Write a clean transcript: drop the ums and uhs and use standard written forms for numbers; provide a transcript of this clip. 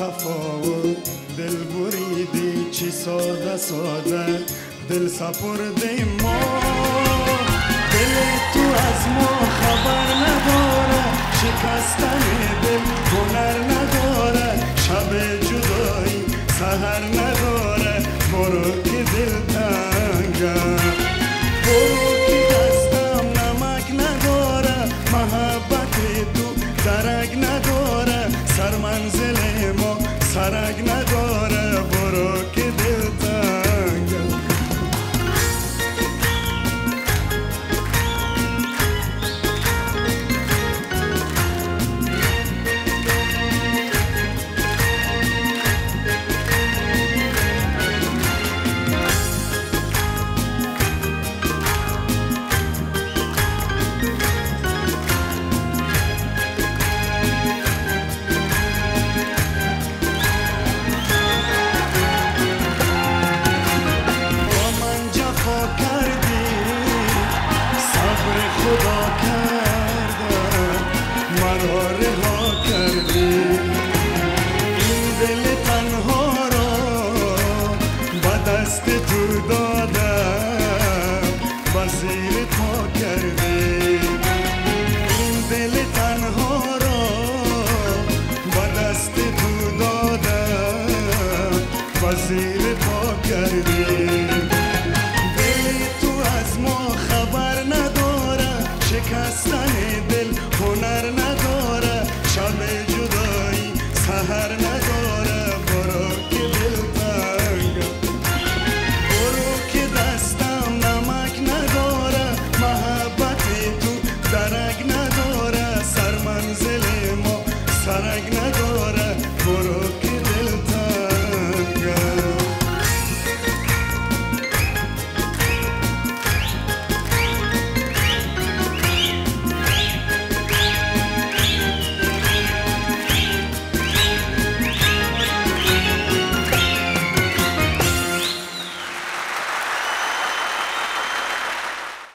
وفا و دل بریدی چی ساده ساده دل سپرده ما دل تو از ما خبر نداره شکستن دل هنر نداره شب جدایی سحر نداره برو که دل تنگه برو که دستم نمک نداره محبت تو درک نداره سر منزل ما سرک نداره برو که دل تنگه خدا کرده مرا رها کردی این دل تنها را به دست تو دادم و زیر پا کردی